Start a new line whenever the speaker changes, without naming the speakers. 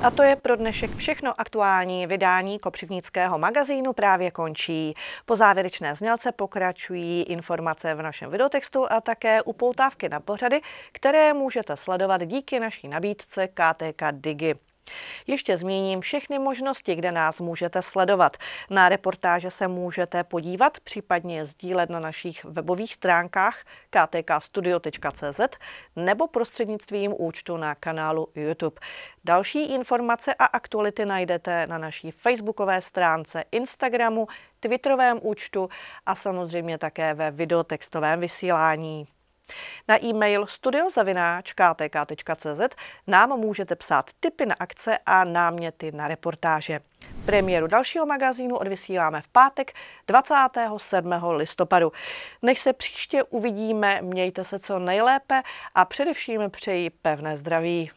A to je pro dnešek všechno. Aktuální vydání Kopřivnického magazínu právě končí. Po závěrečné znělce pokračují informace v našem videotextu a také upoutávky na pořady, které můžete sledovat díky naší nabídce KTK Digi. Ještě zmíním všechny možnosti, kde nás můžete sledovat. Na reportáže se můžete podívat, případně sdílet na našich webových stránkách ktkstudio.cz nebo prostřednictvím účtu na kanálu YouTube. Další informace a aktuality najdete na naší facebookové stránce, Instagramu, twitterovém účtu a samozřejmě také ve videotextovém vysílání. Na e-mail studio@ktk.cz nám můžete psát tipy na akce a náměty na reportáže. Premiéru dalšího magazínu odvysíláme v pátek 27. listopadu. Než se příště uvidíme, mějte se co nejlépe a především přeji pevné zdraví.